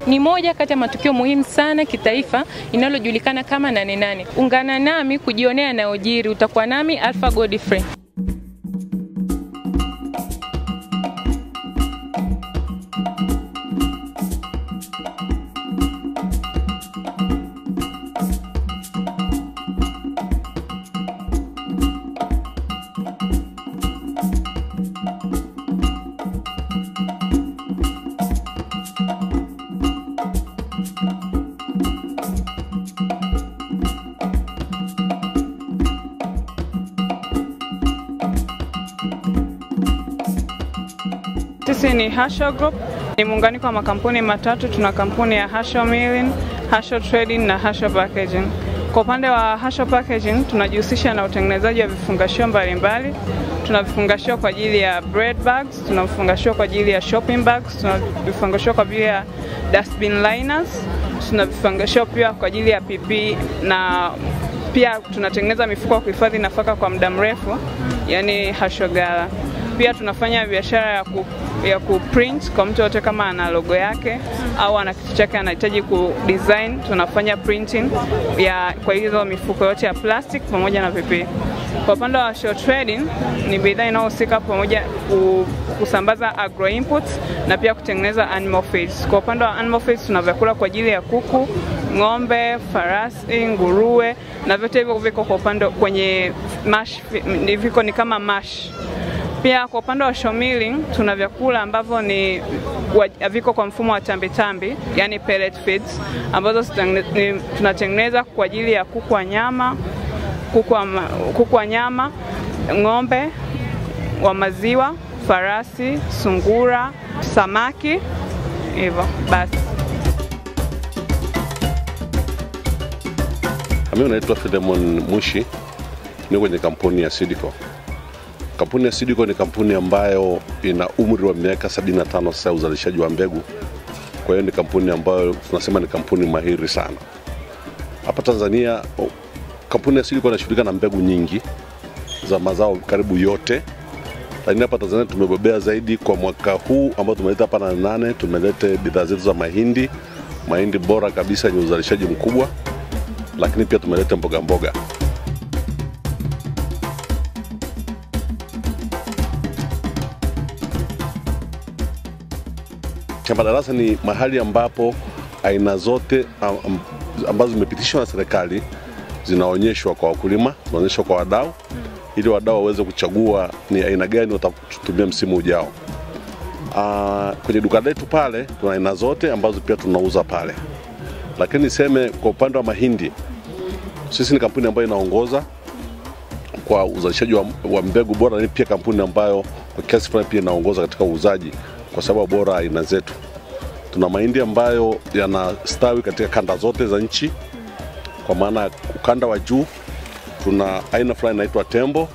ni moja kati ya matukio muhimu sana kitaifa inalojulikana kama 8-8. Ungana nami kujionea yanayojiri. Utakuwa nami Alpha Godfrey. Sisi ni Hasho Group, ni muunganiko wa makampuni matatu. Tuna kampuni ya Hasho Milling, Hasho Trading na Hasho Packaging. Kwa upande wa Hasho Packaging tunajihusisha na utengenezaji wa vifungashio mbalimbali. Tuna vifungashio kwa ajili ya bread bags, tuna vifungashio kwa ajili ya shopping bags, tuna vifungashio kwa ajili ya dustbin liners, tuna vifungashio pia kwa ajili ya PP, na pia tunatengeneza mifuko ya kuhifadhi nafaka kwa muda mrefu, yani Hasho Gala. Pia tunafanya biashara ya kuprint kwa mtu yote kama ana logo yake au ana kitu chake anahitaji kudesign, tunafanya printing kwa hizo mifuko yote ya plastic pamoja na PP. Kwa upande wa Hasho Trading ni bidhaa inayohusika pamoja kusambaza agro inputs na pia kutengeneza animal feeds. Kwa upande wa animal feeds tuna vyakula kwa ajili ya kuku, ng'ombe, farasi, nguruwe, na vyote hivyo viko kwa upande kwenye mash, viko ni kama mash. Pia kwa upande wa Hasho Milling tuna vyakula ambavyo viko kwa mfumo wa tambi, yani pellet feeds, ambazo tunatengeneza kwa ajili ya kuku wa nyama, ng'ombe wa maziwa, farasi, sungura, samaki, hivyo basi. Mimi naitwa Filemon Mushi, ni kwenye kampuni ya Sidiko. Kampuni ya Sidiko ni kampuni ambayo ina umri wa miaka 75 sasa uzalishaji wa mbegu. Kwa hiyo ni kampuni ambayo tunasema ni kampuni mahiri sana. Hapa Tanzania kampuni ya Sidiko inashughulika na mbegu nyingi za mazao karibu yote. Lakini hapa Tanzania tumebobea zaidi kwa mwaka huu ambao tumeleta hapa 8, tumeleta bidhaa zetu za mahindi bora kabisa yenye uzalishaji mkubwa. Lakini pia tumeleta mboga. Shamba darasa ni mahali ambapo aina zote ambazo zimepitishwa na serikali zinaonyeshwa kwa wakulima, zinaonyeshwa kwa wadau, ili wadau waweze kuchagua ni aina gani watatumia msimu ujao. Kwenye duka letu pale tuna aina zote ambazo pia tunauza pale. Lakini niseme kwa upande wa mahindi, sisi ni kampuni ambayo inaongoza kwa uzalishaji wa mbegu bora, na pia kampuni ambayo kwa kiasi fulani pia inaongoza katika uuzaji kwa sababu bora aina zetu. Tuna mahindi ambayo yanastawi katika kanda zote za nchi. Kwa maana ukanda wa juu tuna aina fulani inaitwa Tembo.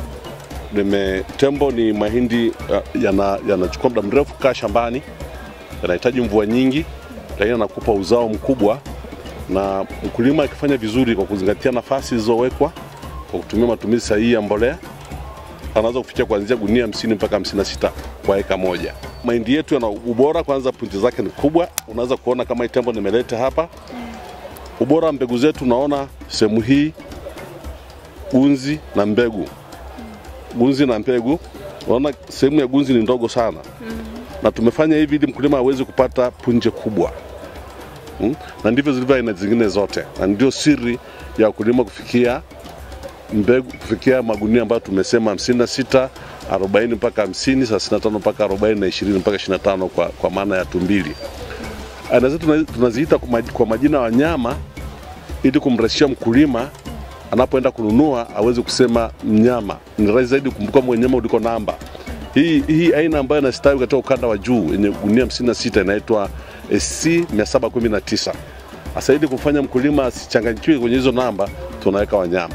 Tembo ni mahindi yanachukua muda mrefu kukaa shambani, yanahitaji mvua nyingi, lakini yanakupa uzao mkubwa, na mkulima akifanya vizuri kwa kuzingatia nafasi zilizowekwa, kwa kutumia matumizi sahihi ya mbolea, anaweza kufikia kuanzia gunia 50 mpaka 56 kwa eka moja. Mahindi yetu yana ubora, kwanza punti zake ni kubwa. Unaweza kuona kama Tembo nimeleta hapa. Ubora mbegu zetu unaona sehemu hii gunzi na mbegu. Gunzi na mbegu. Unaona sehemu ya gunzi ni ndogo sana. Na tumefanya hivi ili mkulima aweze kupata punje kubwa. Na ndivyo zilivyo aina zingine zote. Na ndio siri ya kulima kufikia mbegu, kufikia magunia ambayo tumesema 56, 40 mpaka 50, 35 mpaka 40 na 20 mpaka 25 kwa maana ya tumbili. Aina zetu tunaziita kwa majina ya wanyama ili kumrahisishia mkulima anapoenda kununua aweze kusema mnyama. Ni rahisi zaidi kukumbuka mnyama kuliko namba. Hii aina ambayo inastawi katika ukanda wa juu yenye gunia 56 inaitwa SC719. Sasa ili kufanya mkulima asichanganyikiwe kwenye hizo namba, tunaweka wanyama.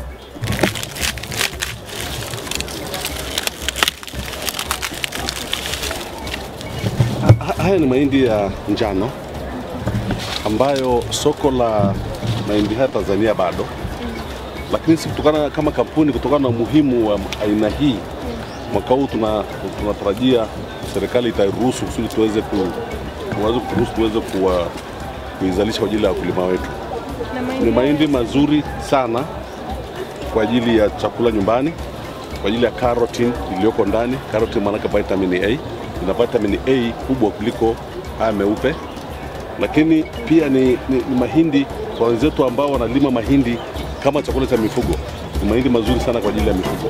Haya ni mahindi ya njano ambayo soko la mahindi hapa Tanzania bado. Lakini sisi kutokana kama kampuni, kutokana na umuhimu wa aina hii, mwaka huu tunatarajia serikali itaruhusu kusudi tuweze kuizalisha kwa ajili ya wakulima wetu. Ni mahindi mazuri sana kwa ajili ya chakula nyumbani, kwa ajili ya carotene iliyoko ndani. Carotene maana vitamin A, ina vitamin A kubwa kuliko haya meupe. Lakini pia ni mahindi kwa wenzetu ambao wanalima mahindi kama chakula cha mifugo. Ni mahindi mazuri sana kwa ajili ya mifugo.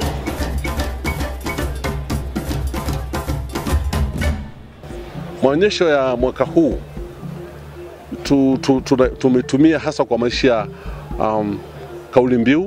Maonyesho ya mwaka huu tumetumia hasa kwa maisha kauli mbiu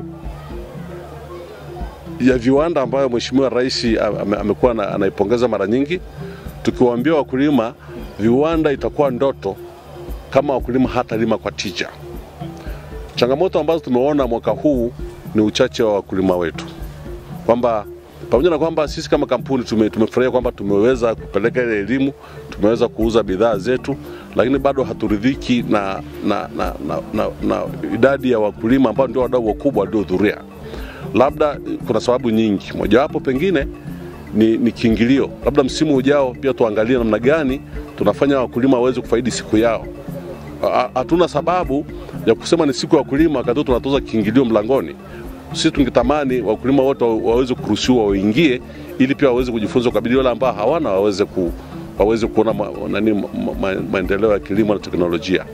ya viwanda ambayo Mheshimiwa Rais amekuwa anaipongeza mara nyingi, tukiwaambia wakulima viwanda itakuwa ndoto kama wakulima hatalima kwa tija. Changamoto ambazo tumeona mwaka huu ni uchache wa wakulima wetu, kwamba pamoja na kwamba sisi kama kampuni tumefurahia kwamba tumeweza kupeleka ile elimu, tumeweza kuuza bidhaa zetu, lakini bado haturidhiki na idadi ya wakulima ambao ndio wadau wakubwa waliohudhuria. Labda kuna sababu nyingi, mojawapo pengine ni kiingilio. Labda msimu ujao pia tuangalie namna gani tunafanya wakulima waweze kufaidi siku yao. Hatuna sababu ya kusema ni siku ya wakulima wakati tunatoza kiingilio mlangoni. Sisi tungetamani wakulima wote waweze kuruhusiwa waingie, ili pia waweze kujifunza kabili wale ambao hawana waweze kuona maendeleo ya kilimo na teknolojia.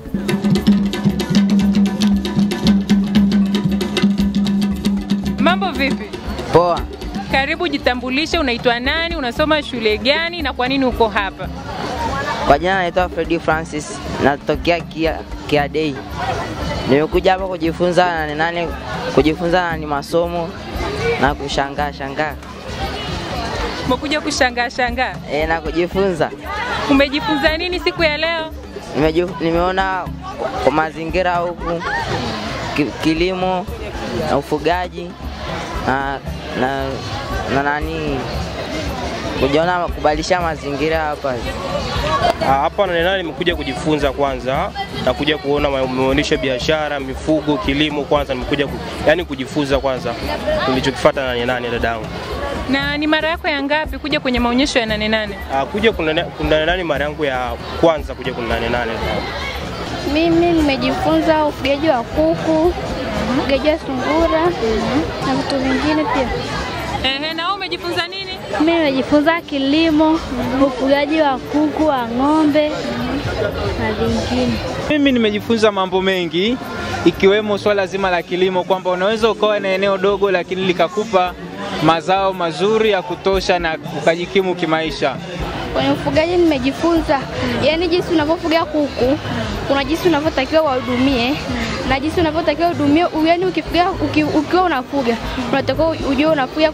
Mambo vipi? Poa. Karibu, jitambulishe, unaitwa nani, unasoma shule gani na kwa nini uko hapa? Kwa jina naitwa Freddy Francis, natokea Kia Day. Nimekuja hapa kujifunza ni masomo na kushangaa. Umekuja kushangaa? Na kujifunza. Umejifunza nini siku ya leo? Nimeona kwa mazingira huku, kilimo na ufugaji na kujiona kubadilisha mazingira hapa. Hapa nimekuja kujifunza kwanza, na kuja kuona maonyesho biashara, mifugo, kilimo kwanza nimekuja kujifunza kwanza nilichokifuata na Nane dadangu. Na ni mara yako ya ngapi kuja kwenye maonyesho ya Nane? Kuja kuna Nane mara yangu ya kwanza kuja kuna Nane. Mimi nimejifunza ufugaji wa kuku, ufugaji wa sungura na vitu vingine pia. Na wewe umejifunza nini? Mimi nimejifunza kilimo, ufugaji wa kuku, wa ng'ombe na vingine. Mimi nimejifunza mambo mengi, ikiwemo swala zima la kilimo, kwamba unaweza ukawa na eneo dogo lakini likakupa mazao mazuri ya kutosha na ukajikimu kimaisha. Kwenye ufugaji nimejifunza yani jinsi unavyofuga kuku, kuna jinsi unavyotakiwa wahudumie na jinsi unavyotakiwa hudumie. Yani ukiwa unafuga unatakiwa ujue unafuga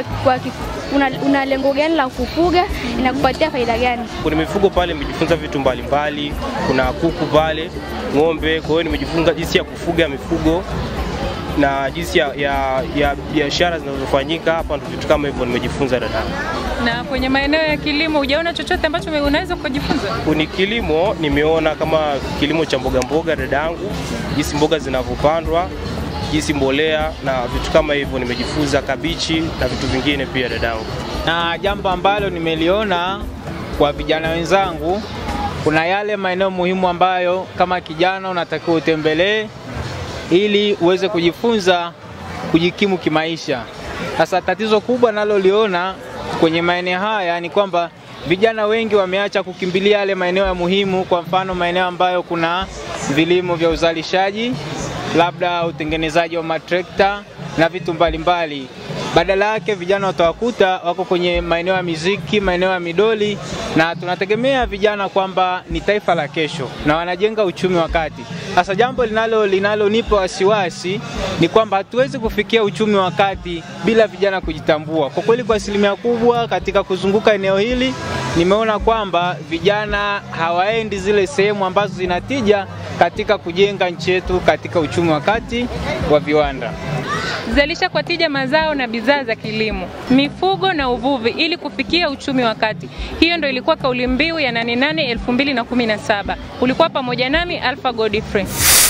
una lengo gani la kufuga, inakupatia faida gani. Kuna mifugo pale nimejifunza vitu mbalimbali, kuna kuku pale, ng'ombe. Kwa hiyo nimejifunza jinsi ya kufuga mifugo na jinsi ya biashara zinazofanyika hapa, ndio vitu kama hivyo nimejifunza dada. Na kwenye maeneo ya kilimo hujaona chochote ambacho unaweza kujifunza? Kwenye kilimo nimeona kama kilimo cha mboga dadangu, jinsi mboga zinavyopandwa, jinsi mbolea na vitu kama hivyo nimejifunza, kabichi na vitu vingine pia dadangu. Na jambo ambalo nimeliona kwa vijana wenzangu, kuna yale maeneo muhimu ambayo kama kijana unatakiwa utembelee ili uweze kujifunza kujikimu kimaisha. Sasa tatizo kubwa naloliona kwenye maeneo haya ni kwamba vijana wengi wameacha kukimbilia yale maeneo ya muhimu, kwa mfano maeneo ambayo kuna vilimo vya uzalishaji, labda utengenezaji wa matrekta na vitu mbalimbali. Badala yake vijana utawakuta wako kwenye maeneo ya muziki, maeneo ya midoli, na tunategemea vijana kwamba ni taifa la kesho na wanajenga uchumi wa kati. Sasa jambo linalonipa wasiwasi ni kwamba hatuwezi kufikia uchumi wa kati bila vijana kujitambua. Kwa kweli kwa asilimia kubwa katika kuzunguka eneo hili nimeona kwamba vijana hawaendi zile sehemu ambazo zinatija katika kujenga nchi yetu katika uchumi wa kati wa viwanda. Zalisha kwa tija mazao na bidhaa za kilimo, mifugo na uvuvi ili kufikia uchumi wa kati. Hiyo ndio ilikuwa kauli mbiu ya Nane 2017. Ulikuwa pamoja nami Alpha Godfrey.